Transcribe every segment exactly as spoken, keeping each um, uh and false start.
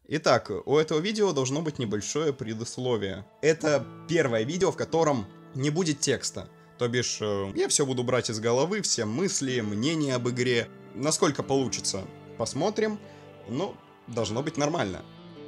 Итак, у этого видео должно быть небольшое предисловие. Это первое видео, в котором не будет текста. То бишь, э, я все буду брать из головы, все мысли, мнения об игре. Насколько получится, посмотрим. Ну, должно быть нормально.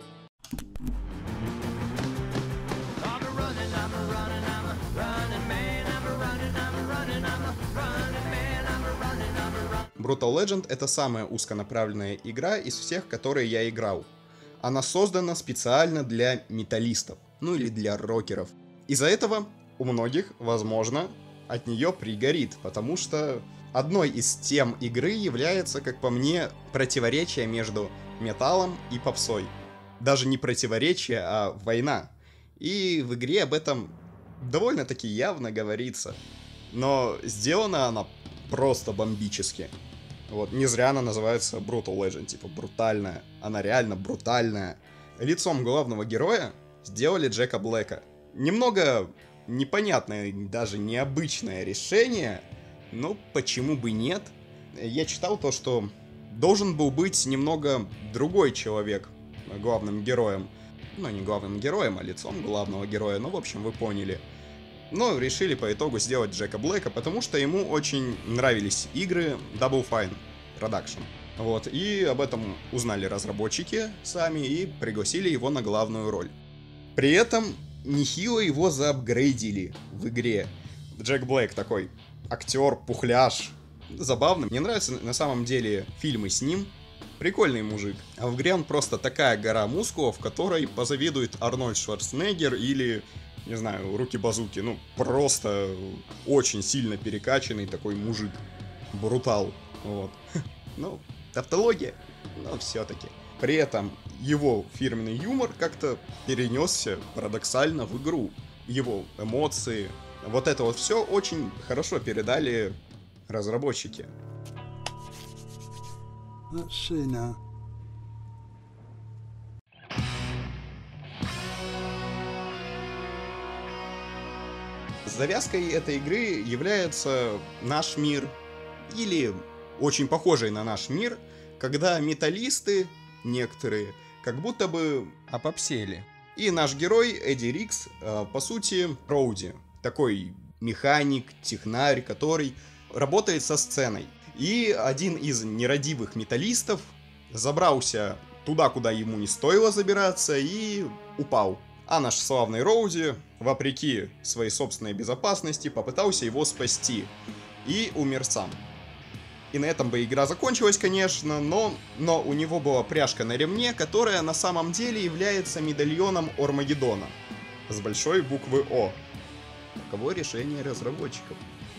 Brutal Legend — это самая узконаправленная игра из всех, которые я играл. Она создана специально для металлистов, ну или для рокеров. Из-за этого у многих, возможно, от нее пригорит, потому что одной из тем игры является, как по мне, противоречие между металлом и попсой. Даже не противоречие, а война. И в игре об этом довольно-таки явно говорится. Но сделана она просто бомбически. Вот, не зря она называется Brutal Legend, типа брутальная. Она реально брутальная. Лицом главного героя сделали Джека Блэка. Немного непонятное, даже необычное решение, но почему бы нет? Я читал то, что должен был быть немного другой человек главным героем. Ну, не главным героем, а лицом главного героя, ну, в общем, вы поняли. Но решили по итогу сделать Джека Блэка, потому что ему очень нравились игры Double Fine Production. Вот, и об этом узнали разработчики сами и пригласили его на главную роль. При этом нехило его заапгрейдили в игре. Джек Блэк такой актер, пухляж. Забавно. Мне нравятся на самом деле фильмы с ним. Прикольный мужик. А в игре он просто такая гора мускулов, которой позавидует Арнольд Шварценеггер или... не знаю, руки-базуки, ну, просто очень сильно перекачанный такой мужик. Брутал, вот. Ну, тавтология, но все-таки. При этом его фирменный юмор как-то перенесся парадоксально в игру. Его эмоции, вот это вот все очень хорошо передали разработчики. Let's see now. Завязкой этой игры является наш мир, или очень похожий на наш мир, когда металлисты, некоторые, как будто бы опопсели. И наш герой Эдди Рикс, по сути, Роуди, такой механик, технарь, который работает со сценой. И один из нерадивых металлистов забрался туда, куда ему не стоило забираться, и упал. А наш славный Роуди, вопреки своей собственной безопасности, попытался его спасти. И умер сам. И на этом бы игра закончилась, конечно, но, но у него была пряжка на ремне, которая на самом деле является медальоном Ормагеддона. С большой буквы О. Таково решение разработчиков.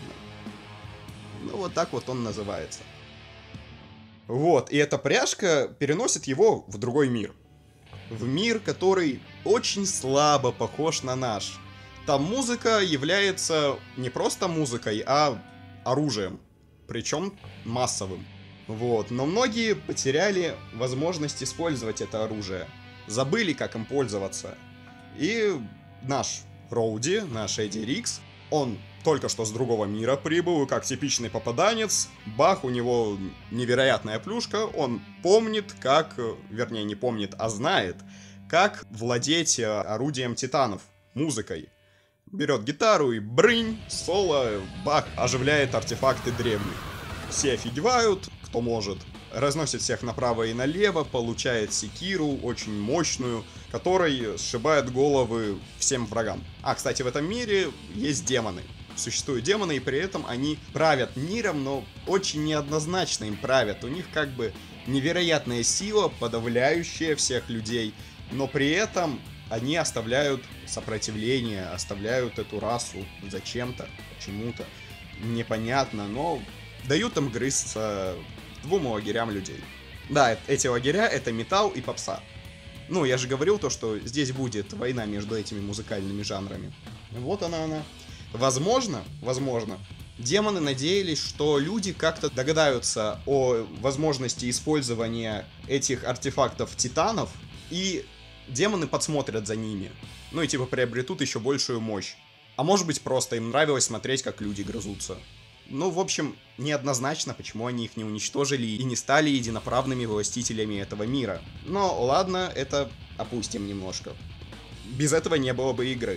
Ну вот так вот он называется. Вот, и эта пряжка переносит его в другой мир. В мир, который очень слабо похож на наш. Там музыка является не просто музыкой, а оружием. Причем массовым. Вот. Но многие потеряли возможность использовать это оружие. Забыли, как им пользоваться. И наш Роуди, наш Эдди Рикс, он только что с другого мира прибыл, и как типичный попаданец, бах, у него невероятная плюшка, он помнит, как, вернее, не помнит, а знает, как владеть орудием титанов, музыкой. Берет гитару и брынь, соло, бах, оживляет артефакты древних. Все офигевают, кто может. Разносит всех направо и налево, получает секиру, очень мощную, которой сшибает головы всем врагам. А, кстати, в этом мире есть демоны. Существуют демоны, и при этом они правят миром, но очень неоднозначно им правят. У них как бы невероятная сила, подавляющая всех людей, но при этом они оставляют сопротивление, оставляют эту расу зачем-то, почему-то, непонятно, но дают им грызться двум лагерям людей. Да, эти лагеря — это металл и попса. Ну, я же говорил то, что здесь будет война между этими музыкальными жанрами. Вот она она. Возможно, возможно, демоны надеялись, что люди как-то догадаются о возможности использования этих артефактов титанов, и демоны подсмотрят за ними. Ну и типа приобретут еще большую мощь. А может быть, просто им нравилось смотреть, как люди грызутся. Ну, в общем, неоднозначно, почему они их не уничтожили и не стали единоправными властителями этого мира. Но ладно, это опустим немножко. Без этого не было бы игры.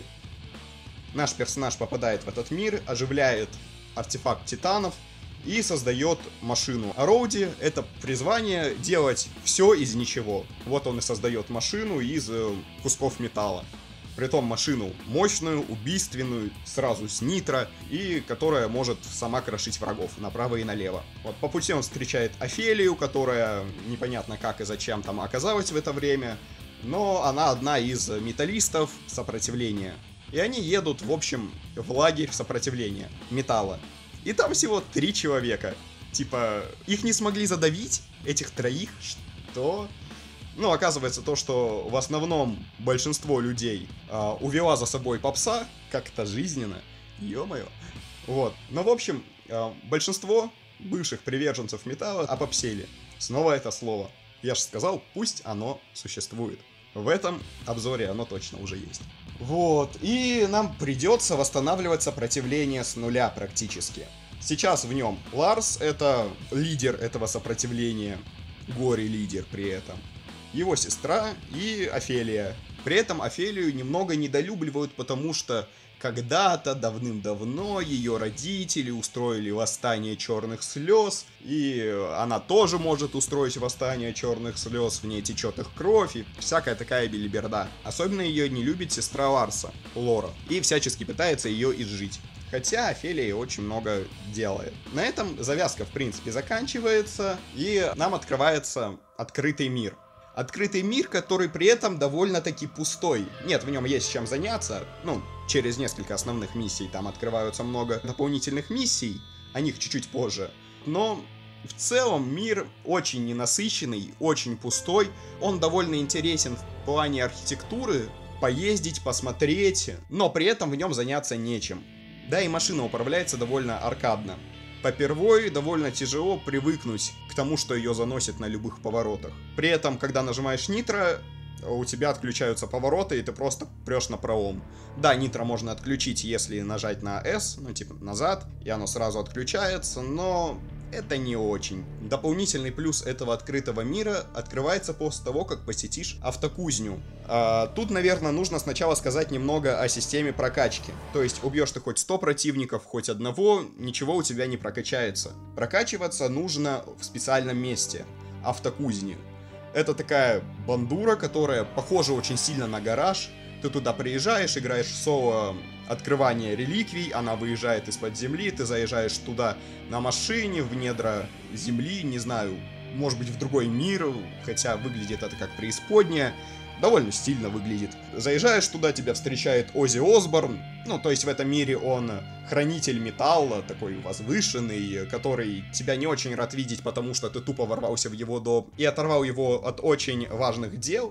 Наш персонаж попадает в этот мир, оживляет артефакт титанов и создает машину. А Роуди — это призвание делать все из ничего. Вот он и создает машину из э, кусков металла. Притом машину мощную, убийственную, сразу с нитро, и которая может сама крошить врагов направо и налево. Вот по пути он встречает Офелию, которая непонятно как и зачем там оказалась в это время, но она одна из металлистов сопротивления. И они едут, в общем, в лагерь сопротивления металла. И там всего три человека. Типа, их не смогли задавить, этих троих, что... Ну, оказывается, то, что в основном большинство людей э, увела за собой попса, как-то жизненно, ё-моё. Вот, но в общем, э, большинство бывших приверженцев металла опопсели. Снова это слово. Я же сказал, пусть оно существует. В этом обзоре оно точно уже есть. Вот, и нам придется восстанавливать сопротивление с нуля практически. Сейчас в нем Ларс, это лидер этого сопротивления, горе-лидер при этом. Его сестра и Офелия. При этом Офелию немного недолюбливают, потому что когда-то, давным-давно, ее родители устроили восстание черных слез, и она тоже может устроить восстание черных слез, в ней течет их кровь, и всякая такая белиберда. Особенно ее не любит сестра Ларса, Лора, и всячески пытается ее изжить. Хотя Офелия очень много делает. На этом завязка, в принципе, заканчивается, и нам открывается открытый мир. Открытый мир, который при этом довольно-таки пустой. Нет, в нем есть чем заняться. Ну, через несколько основных миссий там открываются много дополнительных миссий. О них чуть-чуть позже. Но в целом мир очень ненасыщенный, очень пустой. Он довольно интересен в плане архитектуры. Поездить, посмотреть. Но при этом в нем заняться нечем. Да и машина управляется довольно аркадно. Попервой довольно тяжело привыкнуть к тому, что ее заносит на любых поворотах. При этом, когда нажимаешь нитро, у тебя отключаются повороты, и ты просто прешь на пролом. Да, нитро можно отключить, если нажать на S, ну типа назад, и оно сразу отключается, но это не очень. Дополнительный плюс этого открытого мира открывается после того, как посетишь автокузню. А, тут, наверное, нужно сначала сказать немного о системе прокачки. То есть убьешь ты хоть сто противников, хоть одного, ничего у тебя не прокачается. Прокачиваться нужно в специальном месте — автокузне. Это такая бандура, которая похожа очень сильно на гараж. Ты туда приезжаешь, играешь в соло открывание реликвий, она выезжает из-под земли, ты заезжаешь туда на машине, в недра земли, не знаю, может быть в другой мир, хотя выглядит это как преисподняя, довольно стильно выглядит. Заезжаешь туда, тебя встречает Оззи Осборн, ну, то есть в этом мире он хранитель металла, такой возвышенный, который тебя не очень рад видеть, потому что ты тупо ворвался в его дом и оторвал его от очень важных дел,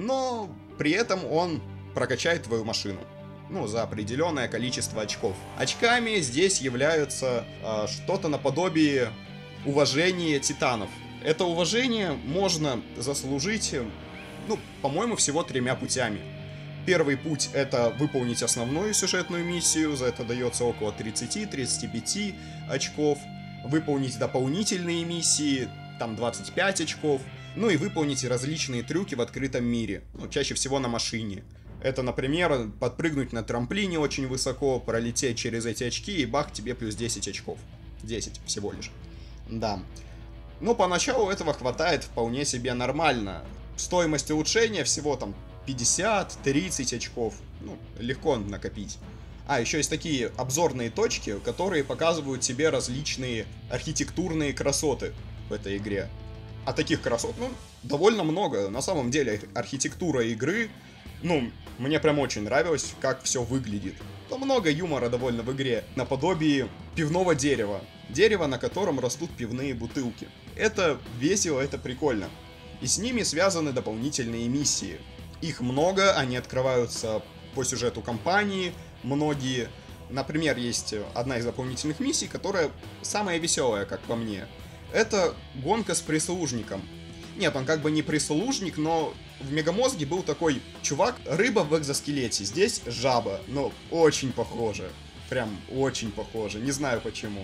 но при этом он прокачает твою машину. Ну, за определенное количество очков. Очками здесь являются э, что-то наподобие уважения титанов. Это уважение можно заслужить, ну, по-моему, всего тремя путями. Первый путь — это выполнить основную сюжетную миссию, за это дается около тридцати-тридцати пяти очков. Выполнить дополнительные миссии, там двадцать пять очков. Ну и выполнить различные трюки в открытом мире, ну, чаще всего на машине. Это, например, подпрыгнуть на трамплине очень высоко, пролететь через эти очки, и бах, тебе плюс десять очков. десять всего лишь. Да. Но поначалу этого хватает вполне себе нормально. Стоимость улучшения всего там пятьдесят-тридцать очков. Ну, легко накопить. А, еще есть такие обзорные точки, которые показывают тебе различные архитектурные красоты в этой игре. А таких красот, ну, довольно много. На самом деле, архитектура игры... Ну, мне прям очень нравилось, как все выглядит. Но много юмора довольно в игре, наподобие пивного дерева. Дерево, на котором растут пивные бутылки. Это весело, это прикольно. И с ними связаны дополнительные миссии. Их много, они открываются по сюжету кампании, многие. Например, есть одна из дополнительных миссий, которая самая веселая, как по мне. Это гонка с прислужником. Нет, он как бы не прислужник, но в Мегамозге был такой чувак, рыба в экзоскелете. Здесь жаба, но очень похоже. Прям очень похоже, не знаю почему.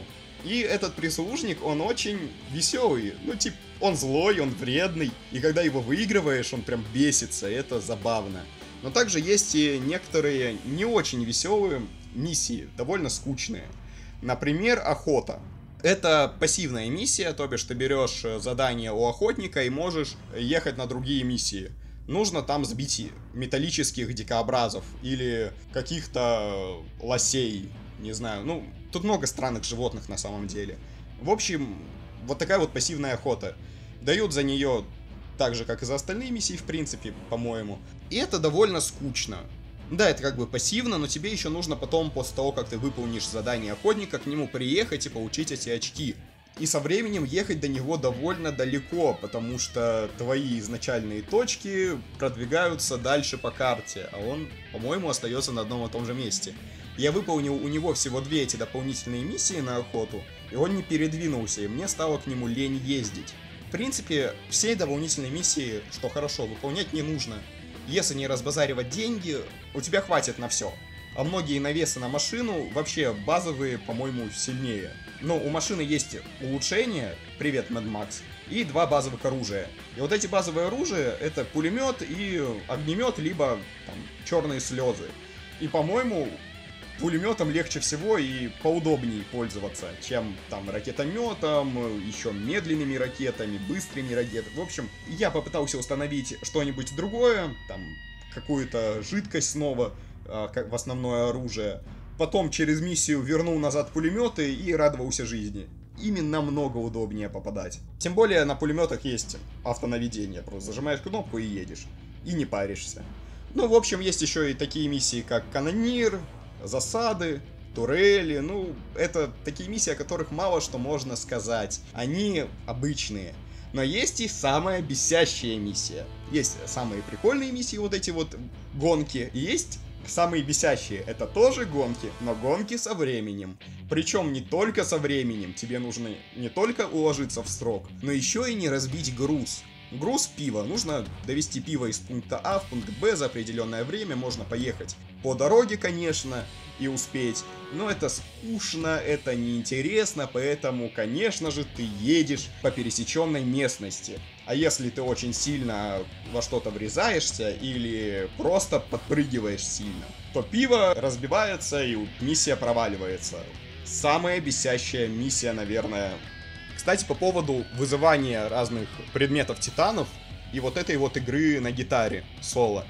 И этот прислужник, он очень веселый. Ну, типа, он злой, он вредный. И когда его выигрываешь, он прям бесится. Это забавно. Но также есть и некоторые не очень веселые миссии, довольно скучные. Например, охота. Это пассивная миссия, то бишь ты берешь задание у охотника и можешь ехать на другие миссии. Нужно там сбить металлических дикообразов или каких-то лосей, не знаю, ну, тут много странных животных на самом деле. В общем, вот такая вот пассивная охота. Дают за нее так же, как и за остальные миссии, в принципе, по-моему. И это довольно скучно. Да, это как бы пассивно, но тебе еще нужно потом, после того, как ты выполнишь задание охотника, к нему приехать и получить эти очки. И со временем ехать до него довольно далеко, потому что твои изначальные точки продвигаются дальше по карте, а он, по-моему, остается на одном и том же месте. Я выполнил у него всего две эти дополнительные миссии на охоту, и он не передвинулся, и мне стало к нему лень ездить. В принципе, все дополнительные миссии, что хорошо, выполнять не нужно. Если не разбазаривать деньги, у тебя хватит на все. А многие навесы на машину вообще базовые, по-моему, сильнее. Но у машины есть улучшения, привет, Mad Max, и два базовых оружия. И вот эти базовые оружия — это пулемет и огнемет, либо там черные слезы. И, по-моему, пулеметом легче всего и поудобнее пользоваться, чем там ракетометом, еще медленными ракетами, быстрыми ракетами. В общем, я попытался установить что-нибудь другое, там какую-то жидкость снова э, как в основное оружие. Потом через миссию вернул назад пулеметы и радовался жизни. Ими намного удобнее попадать. Тем более на пулеметах есть автонаведение, просто зажимаешь кнопку и едешь. И не паришься. Ну, в общем, есть еще и такие миссии, как канонир, засады, турели. Ну, это такие миссии, о которых мало что можно сказать. Они обычные. Но есть и самая бесящая миссия. Есть самые прикольные миссии, вот эти вот гонки. И есть самые бесящие. Это тоже гонки, но гонки со временем. Причем не только со временем. Тебе нужно не только уложиться в срок, но еще и не разбить груз. Груз пива. Нужно довести пиво из пункта А в пункт Б за определенное время. Можно поехать по дороге, конечно, и успеть. Но это скучно, это неинтересно, поэтому, конечно же, ты едешь по пересеченной местности. А если ты очень сильно во что-то врезаешься или просто подпрыгиваешь сильно, то пиво разбивается и миссия проваливается. Самая бесящая миссия, наверное. Кстати, по поводу вызывания разных предметов-титанов и вот этой вот игры на гитаре, соло.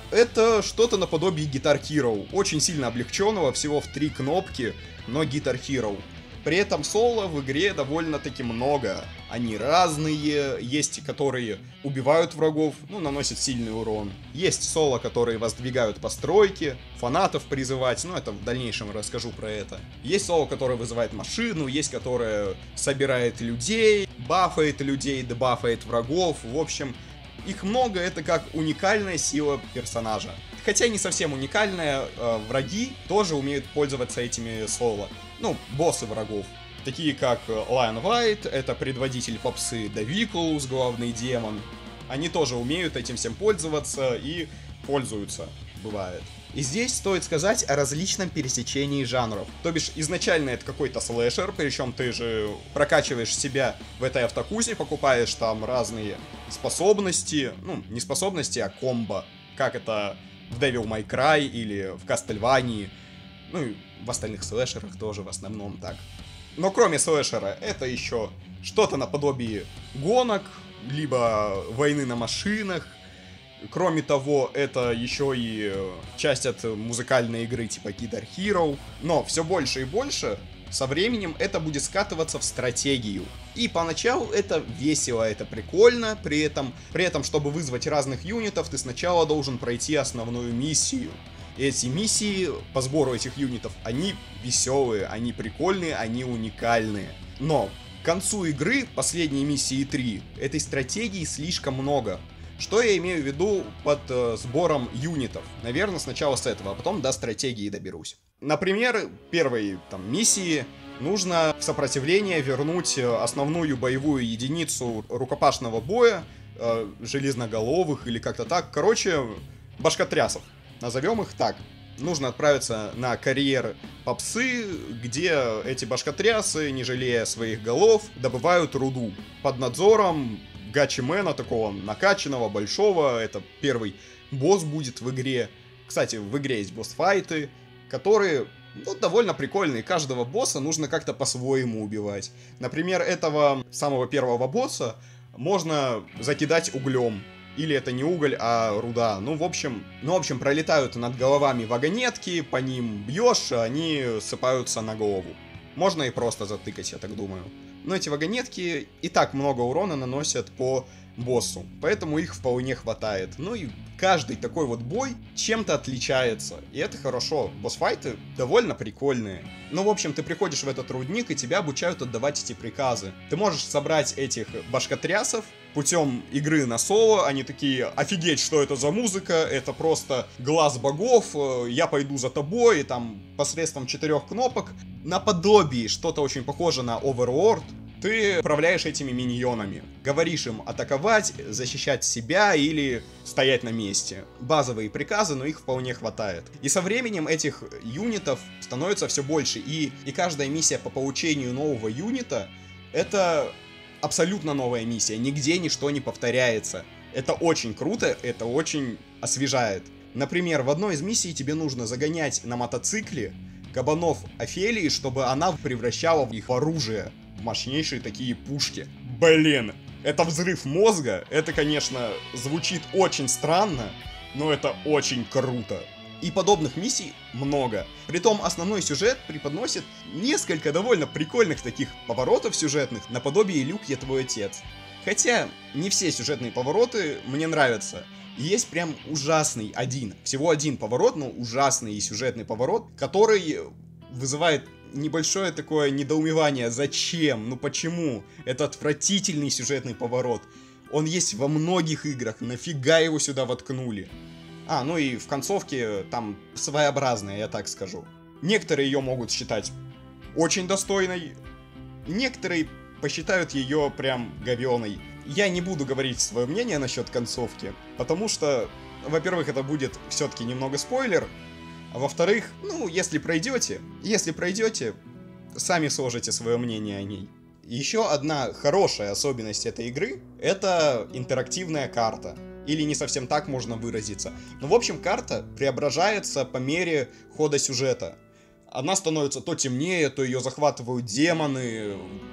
Это что-то наподобие Guitar Hero, очень сильно облегченного, всего в три кнопки, но Guitar Hero. При этом соло в игре довольно-таки много. Они разные, есть, которые убивают врагов, ну, наносят сильный урон. Есть соло, которые воздвигают постройки, фанатов призывать, ну, это в дальнейшем расскажу про это. Есть соло, которое вызывает машину, есть, которое собирает людей, бафает людей, дебафает врагов, в общем... Их много, это как уникальная сила персонажа. Хотя не совсем уникальная, э, враги тоже умеют пользоваться этими соло. Ну, боссы врагов. Такие как Lion White, это предводитель попсы Давикулус, главный демон. Они тоже умеют этим всем пользоваться и пользуются, бывает. И здесь стоит сказать о различном пересечении жанров. То бишь, изначально это какой-то слэшер, причем ты же прокачиваешь себя в этой автокузе, покупаешь там разные способности, ну, не способности, а комбо, как это в Devil May Cry или в Castlevania, ну и в остальных слэшерах тоже в основном так. Но кроме слэшера, это еще что-то наподобие гонок, либо войны на машинах. Кроме того, это еще и часть от музыкальной игры типа Guitar Hero. Но все больше и больше со временем это будет скатываться в стратегию. И поначалу это весело, это прикольно. При этом, при этом, чтобы вызвать разных юнитов, ты сначала должен пройти основную миссию. И эти миссии по сбору этих юнитов, они веселые, они прикольные, они уникальные. Но к концу игры, последней миссии три, этой стратегии слишком много. Что я имею в виду под э, сбором юнитов? Наверное, сначала с этого, а потом до стратегии доберусь. Например, первой там, миссии нужно в сопротивление вернуть основную боевую единицу рукопашного боя, э, железноголовых или как-то так. Короче, башкотрясов. Назовем их так. нужно отправиться на карьер попсы, где эти башкотрясы, не жалея своих голов, добывают руду под надзором гачимена, такого накачанного, большого. Это первый босс будет в игре. Кстати, в игре есть босс-файты, которые, ну, довольно прикольные. Каждого босса нужно как-то по-своему убивать. Например, этого самого первого босса можно закидать углем. Или это не уголь, а руда. Ну, в общем, ну, в общем, пролетают над головами вагонетки, по ним бьешь, а они сыпаются на голову. Можно и просто затыкать, я так думаю. Но эти вагонетки и так много урона наносят по боссу, поэтому их вполне хватает. Ну и каждый такой вот бой чем-то отличается, и это хорошо. Босс-файты довольно прикольные. Ну, в общем, ты приходишь в этот рудник, и тебя обучают отдавать эти приказы. Ты можешь собрать этих башкотрясов путем игры на соло. Они такие: офигеть, что это за музыка, это просто глаз богов, я пойду за тобой, и там посредством четырех кнопок, наподобие что-то очень похоже на Overworld, ты управляешь этими миньонами. Говоришь им атаковать, защищать себя или стоять на месте. Базовые приказы, но их вполне хватает. И со временем этих юнитов становится все больше. И, и каждая миссия по получению нового юнита — это абсолютно новая миссия. Нигде ничто не повторяется. Это очень круто, это очень освежает. Например, в одной из миссий тебе нужно загонять на мотоцикле кабанов Офелии, чтобы она превращала их в оружие. Мощнейшие такие пушки. Блин, это взрыв мозга. Это, конечно, звучит очень странно, но это очень круто. И подобных миссий много. Притом основной сюжет преподносит несколько довольно прикольных таких поворотов сюжетных, наподобие «Люк, я твой отец». Хотя не все сюжетные повороты мне нравятся. Есть прям ужасный один, всего один поворот, но ужасный и сюжетный поворот, который вызывает небольшое такое недоумевание. Зачем? Ну почему? Это отвратительный сюжетный поворот. Он есть во многих играх. Нафига его сюда воткнули? А, ну и в концовке там своеобразная, я так скажу. Некоторые ее могут считать очень достойной. Некоторые посчитают ее прям говёной. Я не буду говорить свое мнение насчет концовки, потому что, во-первых, это будет все-таки немного спойлер. А во-вторых, ну, если пройдете, если пройдете, сами сложите свое мнение о ней. Еще одна хорошая особенность этой игры — это интерактивная карта. Или не совсем так можно выразиться. Но, в общем, карта преображается по мере хода сюжета. Она становится то темнее, то ее захватывают демоны.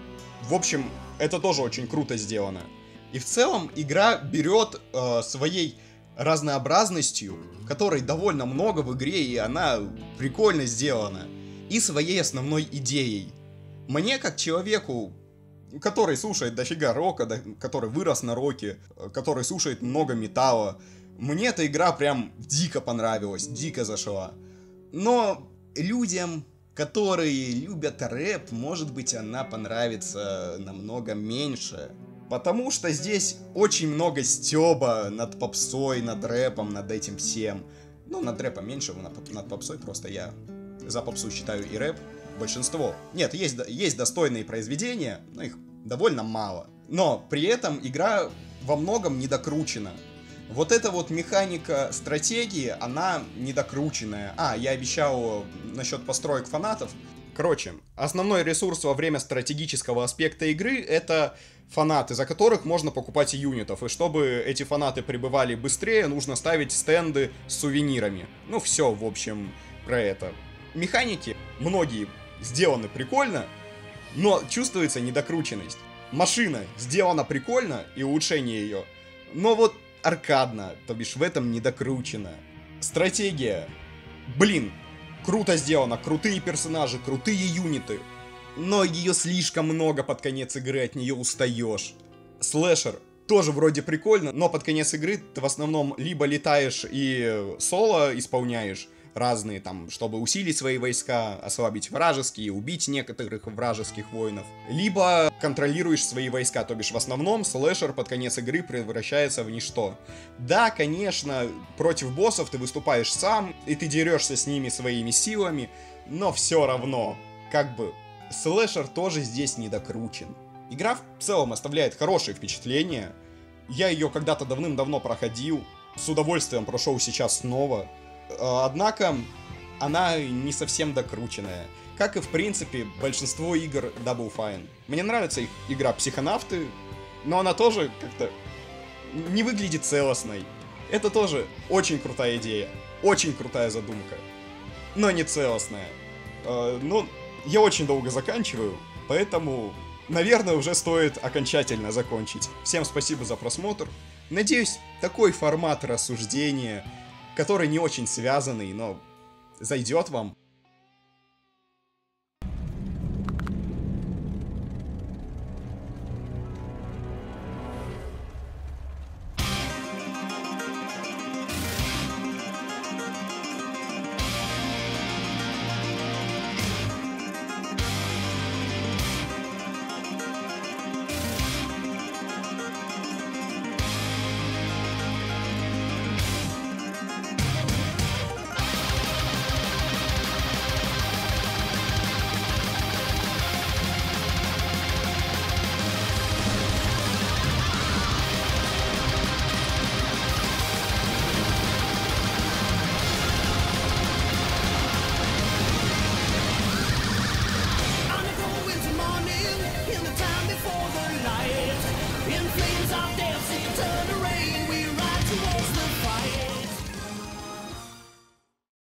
В общем, это тоже очень круто сделано. И в целом игра берет э, своей разнообразностью, которой довольно много в игре, и она прикольно сделана, и своей основной идеей. Мне, как человеку, который слушает дофига рока, да, который вырос на роке, который слушает много металла, мне эта игра прям дико понравилась, дико зашла. Но людям, которые любят рэп, может быть, она понравится намного меньше. Потому что здесь очень много стёба над попсой, над рэпом, над этим всем. Ну, над рэпом меньше, над, над попсой просто я за попсу считаю и рэп. Большинство. Нет, есть, есть достойные произведения, но их довольно мало. Но при этом игра во многом недокручена. Вот эта вот механика стратегии, она недокрученная. А, я обещал насчет построек фанатов. Короче, основной ресурс во время стратегического аспекта игры — это фанаты, за которых можно покупать юнитов. И чтобы эти фанаты прибывали быстрее, нужно ставить стенды с сувенирами. Ну все, в общем, про это. Механики многие сделаны прикольно, но чувствуется недокрученность. Машина сделана прикольно и улучшение ее, но вот аркадно, то бишь в этом недокручено. Стратегия. Блин, круто сделано, крутые персонажи, крутые юниты. Но ее слишком много под конец игры, от нее устаешь. Слэшер тоже вроде прикольно, но под конец игры ты в основном либо летаешь и соло исполняешь разные там, чтобы усилить свои войска, ослабить вражеские, убить некоторых вражеских воинов, либо контролируешь свои войска, то бишь в основном слэшер под конец игры превращается в ничто. Да, конечно, против боссов ты выступаешь сам, и ты дерешься с ними своими силами, но все равно, как бы, слэшер тоже здесь недокручен. Игра в целом оставляет хорошее впечатление. Я ее когда-то давным-давно проходил, с удовольствием прошел сейчас снова. Однако, она не совсем докрученная. Как и, в принципе, большинство игр Double Fine. Мне нравится их игра Психонавты, но она тоже как-то не выглядит целостной. Это тоже очень крутая идея, очень крутая задумка, но не целостная. Э, ну, я очень долго заканчиваю, поэтому, наверное, уже стоит окончательно закончить. Всем спасибо за просмотр. Надеюсь, такой формат рассуждения, который не очень связанный, но зайдет вам.